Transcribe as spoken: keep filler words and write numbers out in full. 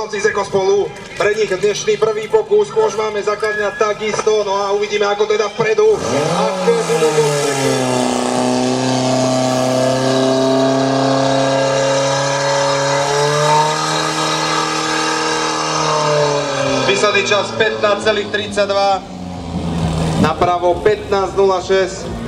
chlapci z Ekospolu. Pre nich dnešný prvý pokus, kôž máme zakladňať takisto, no a uvidíme ako teda vpredu. Aké budú dospeky. Výsledný čas pätnásť celých tridsaťdva, napravo pätnásť nula šesť.